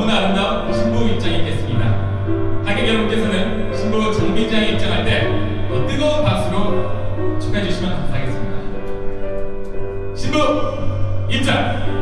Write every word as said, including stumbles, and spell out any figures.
너무나 아름다운 신부 입장이 있겠습니다. 하객 여러분께서는 신부 정비장에 입장할 때 더 뜨거운 박수로 축하해 주시면 감사하겠습니다. 신부 입장!